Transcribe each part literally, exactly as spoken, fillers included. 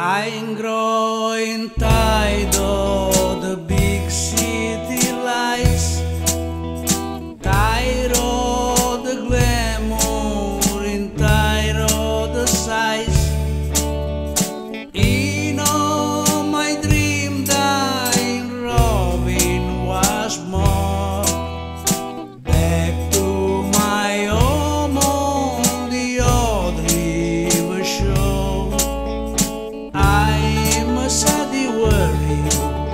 I'm growing tired of the big city lights, tired of the glamour and tired of the sights. In all my dream dying Robin was more back to my home on the old river shore. I'm a sad worry,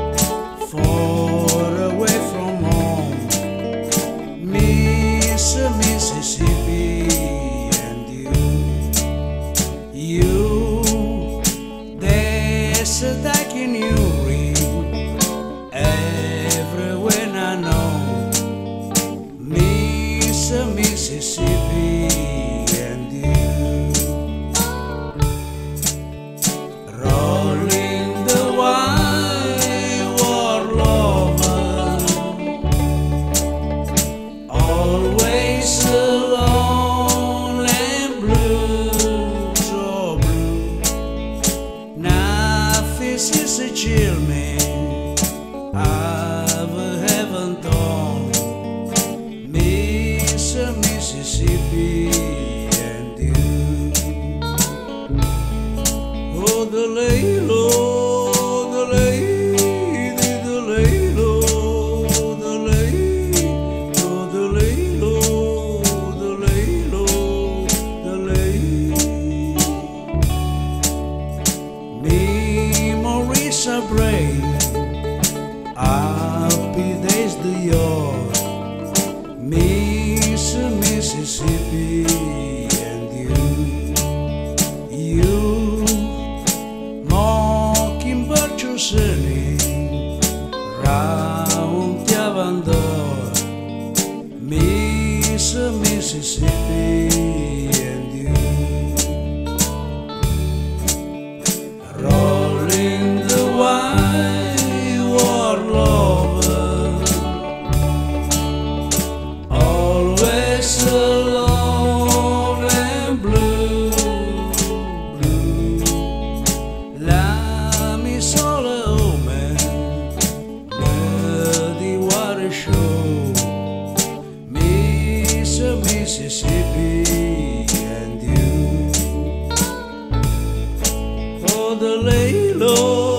far away from home, miss Mississippi and you, you, there's a dark in your ring, everywhere I know, miss Mississippi and you. Rolling the wine, war lover, always alone and blue, so blue. Nothing is a chill me, I've haven't done, miss Mississippi and you. Oh, the lay low, the lady, the lay low, the lay, oh, the lay low, the lay low, the lay. Memories are brave, happy days the yard, miss Mississippi and you, you. Mockingbird singing round the abandon, miss Mississippi and you. Rolling the wine, war lover, always alone and blue, blue. La mi sola home, muddy water show, miss Mississippi and you. Oh, the lay low.